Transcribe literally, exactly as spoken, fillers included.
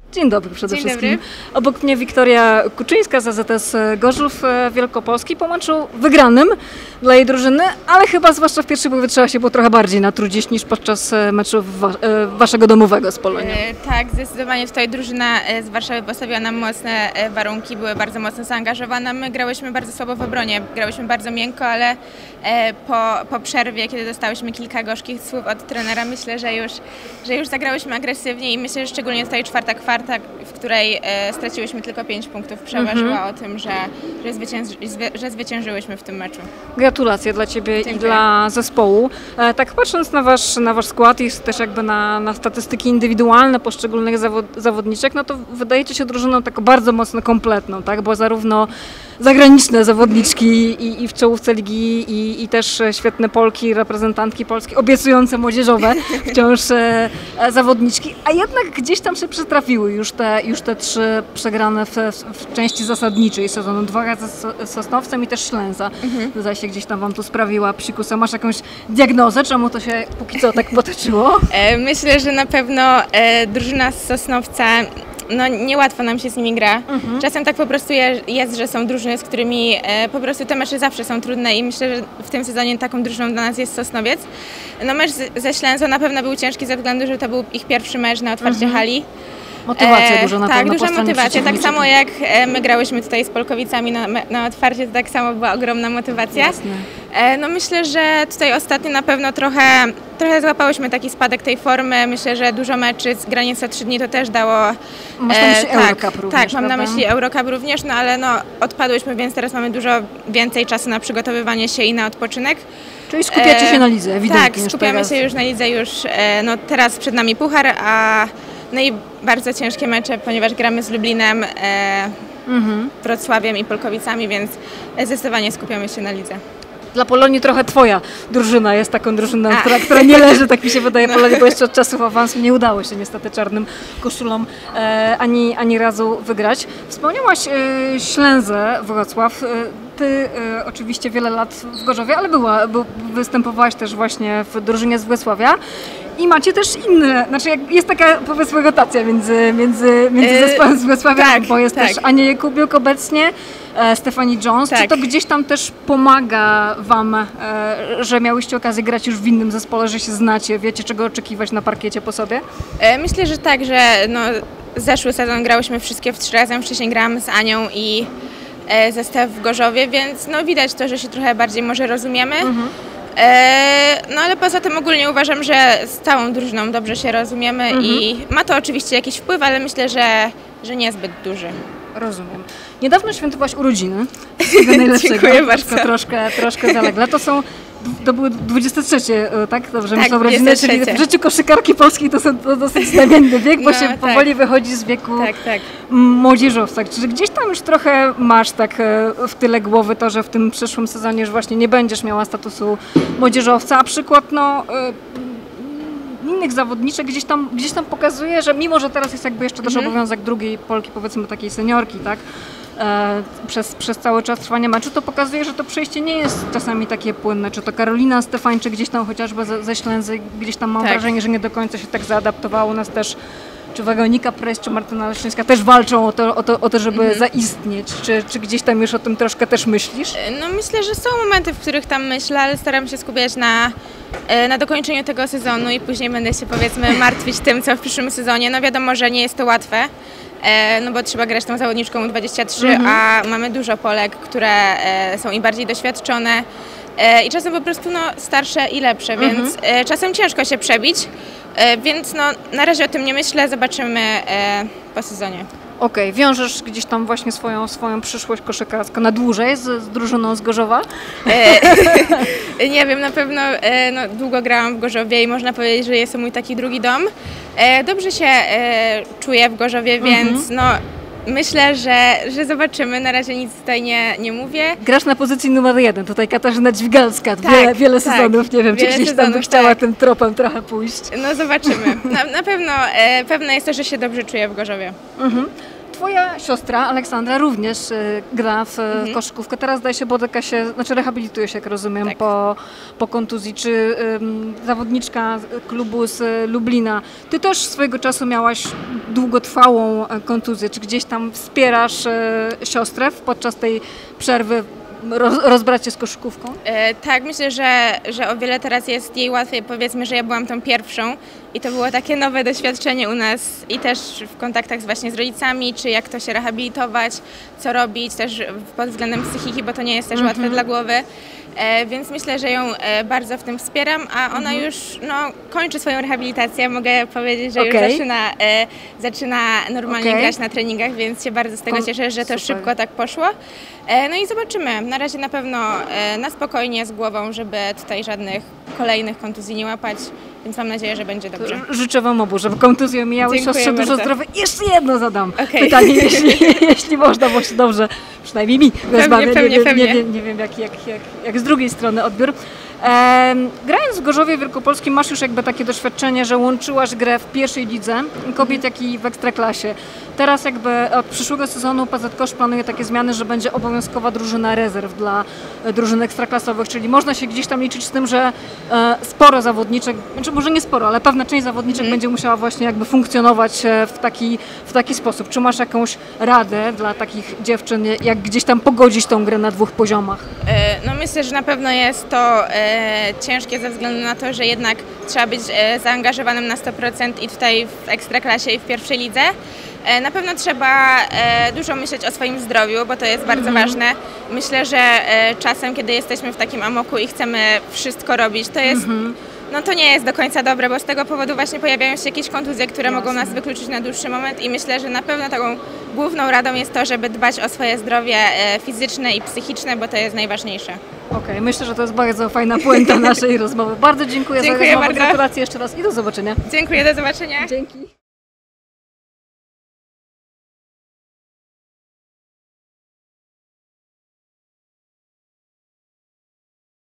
Dzień dobry przede Dzień wszystkim. dobry. Obok mnie Wiktoria Kuczyńska z A Z S Gorzów Wielkopolski po meczu wygranym dla jej drużyny, ale chyba zwłaszcza w pierwszej połowie trzeba się było trochę bardziej natrudzić niż podczas meczu wa waszego domowego z Polonią. E, tak, zdecydowanie tutaj drużyna z Warszawy postawiła nam mocne warunki, były bardzo mocno zaangażowane. My grałyśmy bardzo słabo w obronie, grałyśmy bardzo miękko, ale e, po, po przerwie, kiedy dostałyśmy kilka gorzkich słów od trenera, myślę, że już, że już zagrałyśmy agresywnie i myślę, że szczególnie tutaj czwarta kwarta, w której e, straciłyśmy tylko pięć punktów, przeważyła mm-hmm. o tym, że, że, zwycięży, że zwyciężyłyśmy w tym meczu. Gratulacje dla Ciebie Dziękuję. I dla zespołu. E, tak patrząc na wasz, na wasz skład i też jakby na, na statystyki indywidualne poszczególnych zawod, zawodniczek, no to wydajecie się drużyną taką bardzo mocno kompletną, tak? Bo zarówno zagraniczne zawodniczki i, i w czołówce ligi i, i też świetne Polki, reprezentantki Polski, obiecujące młodzieżowe wciąż e, zawodniczki, a jednak gdzieś tam się przytrafiły już te, już te trzy przegrane w, w części zasadniczej sezonu. Dwa razy z Sosnowcem i też Ślęza. Mhm. Zdaje się, gdzieś tam wam tu sprawiła psikusa. Masz jakąś diagnozę, czemu to się póki co tak potoczyło? E, myślę, że na pewno e, drużyna z Sosnowca, no niełatwo nam się z nimi gra. Mhm. Czasem tak po prostu jest, że są drużyny, z którymi e, po prostu te mecze zawsze są trudne i myślę, że w tym sezonie taką drużyną dla nas jest Sosnowiec. No mecz z, ze Ślęzą na pewno był ciężki ze względu, że to był ich pierwszy mecz na otwarcie mhm. hali. Motywacja e, duża na tak, pewno. Tak, duża motywacja. Tak samo jak e, my grałyśmy tutaj z Polkowicami na, na otwarcie, to tak samo była ogromna motywacja. Jasne. E, no myślę, że tutaj ostatnio na pewno trochę, trochę złapałyśmy taki spadek tej formy. Myślę, że dużo meczy z granicy trzy dni to też dało. Masz na myśli e, Eurocup tak, również, tak, mam prawda? na myśli Eurocup również, no ale no odpadłyśmy, więc teraz mamy dużo więcej czasu na przygotowywanie się i na odpoczynek. Czyli skupiacie się na lidze, ewidentnie. Tak, skupiamy się już na lidze, już e, no teraz przed nami puchar, a no i bardzo ciężkie mecze, ponieważ gramy z Lublinem, e, mhm. Wrocławiem i Polkowicami, więc zdecydowanie skupiamy się na lidze. Dla Polonii trochę twoja drużyna jest taką drużyną, która, która nie leży, tak mi się wydaje, no. Polonii, bo jeszcze od czasów awansu nie udało się niestety czarnym koszulom e, ani, ani razu wygrać. Wspomniałaś e, Ślęzę Wrocław. E, Ty e, oczywiście wiele lat w Gorzowie, ale była, by, występowałaś też właśnie w drużynie z Wrocławia. I macie też inne, znaczy jest taka powiedzmy rotacja między, między, między yy, zespołem z Wrocławia, tak, bo jest tak. też Ania Jakubiuk obecnie, e, Stephanie Jones. Tak. Czy to gdzieś tam też pomaga wam, e, że miałyście okazję grać już w innym zespole, że się znacie, wiecie czego oczekiwać na parkiecie po sobie? E, myślę, że tak, że no, zeszły sezon grałyśmy wszystkie w trzy razem, wcześniej grałam z Anią i e, ze Stef w Gorzowie, więc no, widać to, że się trochę bardziej może rozumiemy. Mhm. No ale poza tym ogólnie uważam, że z całą drużyną dobrze się rozumiemy mhm. i ma to oczywiście jakiś wpływ, ale myślę, że, że niezbyt duży. Rozumiem. Niedawno świętowałaś urodziny. Tego najlepszego. Dziękuję bardzo. Troszkę, troszkę zalegle. To są, to były dwudzieste trzecie, tak? Dobrze, tak, myślę, urodziny, czyli w życiu koszykarki polskiej to są to dosyć znamienny wiek, bo no, się tak. powoli wychodzi z wieku tak, tak. młodzieżowca. Czy gdzieś tam już trochę masz tak w tyle głowy to, że w tym przyszłym sezonie już właśnie nie będziesz miała statusu młodzieżowca, a przykład no innych zawodniczek gdzieś tam, gdzieś tam pokazuje, że mimo, że teraz jest jakby jeszcze też mhm. obowiązek drugiej Polki, powiedzmy takiej seniorki, tak, e, przez, przez cały czas trwania meczu, to pokazuje, że to przejście nie jest czasami takie płynne. Czy to Karolina Stefańczyk gdzieś tam chociażby ze, ze Ślęzy, gdzieś tam mam tak. wrażenie, że nie do końca się tak zaadaptowało. U nas też czy Weronika Prejs, czy Martyna Leszczyńska też walczą o to, o to, o to żeby mhm. zaistnieć. Czy, czy gdzieś tam już o tym troszkę też myślisz? No myślę, że są momenty, w których tam myślę, ale staram się skupiać na, na dokończeniu tego sezonu i później będę się powiedzmy martwić tym, co w przyszłym sezonie. No wiadomo, że nie jest to łatwe, no bo trzeba grać tą zawodniczką U dwadzieścia trzy, mhm. a mamy dużo Polek, które są i bardziej doświadczone i czasem po prostu no, starsze i lepsze, mhm. więc czasem ciężko się przebić. Więc no, na razie o tym nie myślę, zobaczymy e, po sezonie. Okej, okay. Wiążesz gdzieś tam właśnie swoją, swoją przyszłość koszykarską na dłużej z, z drużyną z Gorzowa? E, nie wiem, na pewno e, no, długo grałam w Gorzowie i można powiedzieć, że jest to mój taki drugi dom. E, dobrze się e, czuję w Gorzowie, mhm. więc no, myślę, że, że zobaczymy. Na razie nic tutaj nie, nie mówię. Grasz na pozycji numer jeden. Tutaj Katarzyna Dźwigalska. Tak, wiele, wiele tak, sezonów. Nie wiem, czy gdzieś tam by chciała tak. tym tropem trochę pójść. No zobaczymy. Na, na pewno e, pewne jest to, że się dobrze czuję w Gorzowie. Mhm. Twoja siostra Aleksandra również y, gra w mhm. koszykówkę. Teraz zdaje się, boryka się, znaczy rehabilituje się, jak rozumiem, tak. po, po kontuzji. Czy y, zawodniczka klubu z Lublina, ty też swojego czasu miałaś długotrwałą kontuzję. Czy gdzieś tam wspierasz y, siostrę podczas tej przerwy? Roz, rozbrać się z koszykówką? E, tak, myślę, że, że o wiele teraz jest jej łatwiej. Powiedzmy, że ja byłam tą pierwszą i to było takie nowe doświadczenie u nas i też w kontaktach z, właśnie z rodzicami, czy jak to się rehabilitować, co robić, też pod względem psychiki, bo to nie jest też łatwe mm-hmm. dla głowy. E, więc myślę, że ją e, bardzo w tym wspieram, a ona mm-hmm. już no, kończy swoją rehabilitację. Mogę powiedzieć, że okay. już zaczyna, e, zaczyna normalnie okay. grać na treningach, więc się bardzo z tego Kon- cieszę, że to super. Szybko tak poszło. E, no i zobaczymy. Na razie na pewno e, na spokojnie z głową, żeby tutaj żadnych kolejnych kontuzji nie łapać, więc mam nadzieję, że będzie dobrze. Życzę Wam obu, żeby kontuzje mijały, siostrze dużo zdrowia. Jeszcze jedno zadam okay. pytanie, jeśli, jeśli można, bo się dobrze, przynajmniej mi rozmawia. Nie, pewnie, nie, pewnie. nie, wiem, nie wiem jak, jak, jak, jak z drugiej strony odbiór. Ehm, grając w Gorzowie Wielkopolskim masz już jakby takie doświadczenie, że łączyłaś grę w pierwszej lidze kobiet, jak i w Ekstraklasie. Teraz jakby od przyszłego sezonu P Z Kosz planuje takie zmiany, że będzie obowiązkowa drużyna rezerw dla drużyn ekstraklasowych, czyli można się gdzieś tam liczyć z tym, że e, sporo zawodniczek, znaczy może nie sporo, ale pewna część zawodniczek mm. będzie musiała właśnie jakby funkcjonować w taki, w taki sposób. Czy masz jakąś radę dla takich dziewczyn, jak gdzieś tam pogodzić tą grę na dwóch poziomach? E, no myślę, że na pewno jest to e, ciężkie ze względu na to, że jednak trzeba być e, zaangażowanym na sto procent i tutaj w Ekstraklasie i w pierwszej lidze. E, na pewno trzeba e, dużo myśleć o swoim zdrowiu, bo to jest bardzo mm-hmm. ważne. Myślę, że e, czasem, kiedy jesteśmy w takim amoku i chcemy wszystko robić, to jest, mm-hmm. no to nie jest do końca dobre, bo z tego powodu właśnie pojawiają się jakieś kontuzje, które Jasne. Mogą nas wykluczyć na dłuższy moment i myślę, że na pewno taką główną radą jest to, żeby dbać o swoje zdrowie e, fizyczne i psychiczne, bo to jest najważniejsze. Okej, okay, myślę, że to jest bardzo fajna puenta naszej rozmowy. Bardzo dziękuję, dziękuję za rozmowę. Bardzo. Gratulacje jeszcze raz i do zobaczenia. Dziękuję, do zobaczenia. Dzięki.